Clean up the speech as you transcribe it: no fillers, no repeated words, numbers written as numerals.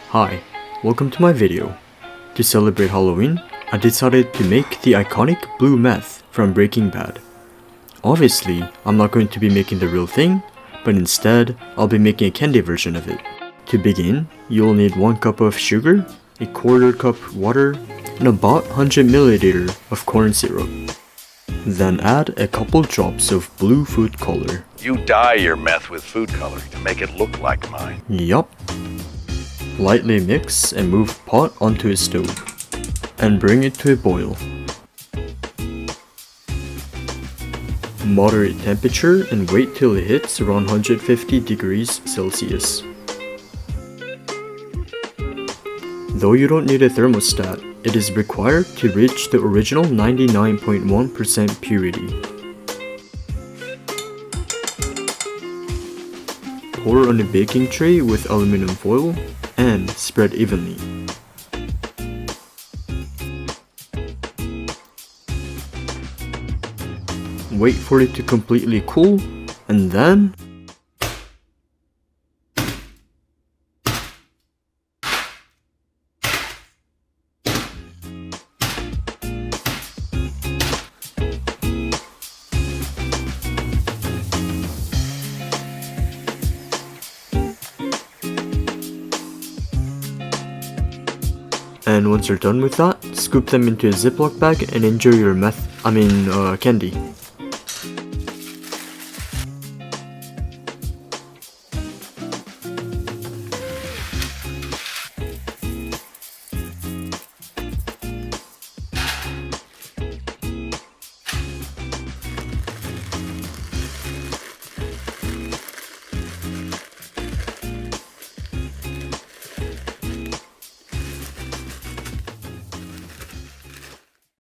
Hi, welcome to my video. To celebrate Halloween, I decided to make the iconic blue meth from Breaking Bad. Obviously, I'm not going to be making the real thing, but instead, I'll be making a candy version of it. To begin, you'll need 1 cup of sugar, a 1/4 cup water, and about 100 milliliter of corn syrup. Then add a couple drops of blue food color. You dye your meth with food coloring to make it look like mine. Yup. Lightly mix and move pot onto a stove, and bring it to a boil. Moderate temperature and wait till it hits around 150 degrees Celsius. Though you don't need a thermostat, it is required to reach the original 99.1% purity. Pour on a baking tray with aluminum foil and spread evenly. Wait for it to completely cool, and then and once you're done with that, scoop them into a Ziploc bag and enjoy your candy.